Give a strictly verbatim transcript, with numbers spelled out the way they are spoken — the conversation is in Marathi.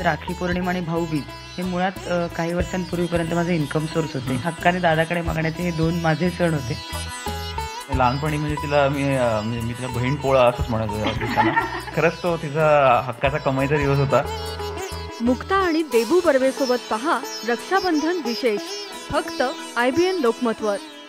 राखी पौर्णिमा आणि भाऊबीज हे मुळात अ, काही वर्षांपूर्वीपर्यंत माझे इन्कम सोर्स होते. हक्काने दादाकडे मागण्याचे हे दोन माझे सण होते. लहानपणी म्हणजे तिला मी अ, म्हणजे मी तिला बहीण पोळा असंच म्हणायचो दिवसांना. खरंच तो तिचा हक्काचा कमाईचा दिवस होता. मुक्ता आणि देबू बर्वेसोबत पहा रक्षाबंधन विशेष फक्त आय बी एन लोकमतवर.